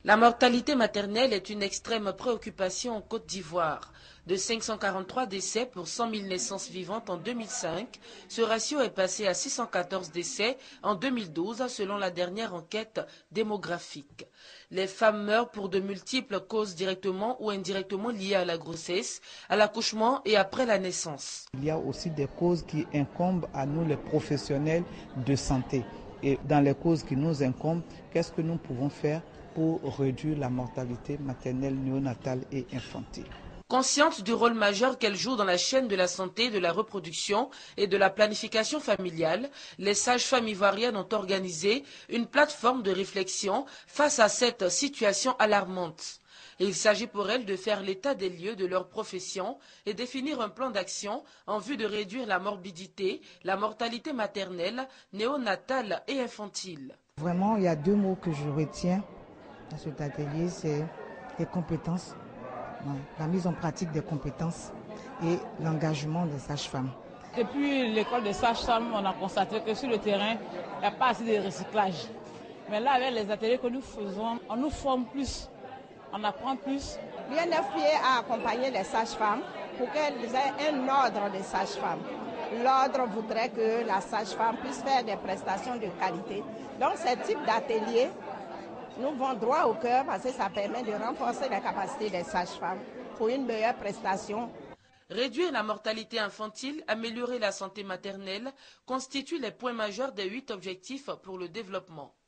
La mortalité maternelle est une extrême préoccupation en Côte d'Ivoire. De 543 décès pour 100 000 naissances vivantes en 2005, ce ratio est passé à 614 décès en 2012 selon la dernière enquête démographique. Les femmes meurent pour de multiples causes directement ou indirectement liées à la grossesse, à l'accouchement et après la naissance. Il y a aussi des causes qui incombent à nous les professionnels de santé. Et dans les causes qui nous incombent, qu'est-ce que nous pouvons faire pour réduire la mortalité maternelle, néonatale et infantile? Consciente du rôle majeur qu'elle joue dans la chaîne de la santé, de la reproduction et de la planification familiale, les sages-femmes ivoiriennes ont organisé une plateforme de réflexion face à cette situation alarmante. Il s'agit pour elles de faire l'état des lieux de leur profession et définir un plan d'action en vue de réduire la morbidité, la mortalité maternelle, néonatale et infantile. Vraiment, il y a deux mots que je retiens dans cet atelier, c'est les compétences, la mise en pratique des compétences et l'engagement des sages-femmes. Depuis l'école des sages-femmes, on a constaté que sur le terrain, il n'y a pas assez de recyclage. Mais là, avec les ateliers que nous faisons, on nous forme plus, on apprend plus. L'UNFPA a accompagné les sages-femmes pour qu'elles aient un ordre des sages-femmes. L'ordre voudrait que la sage-femme puisse faire des prestations de qualité. Donc, ce type d'atelier nous vont droit au cœur parce que ça permet de renforcer les capacités des sages-femmes pour une meilleure prestation. Réduire la mortalité infantile, améliorer la santé maternelle constituent les points majeurs des 8 objectifs pour le développement.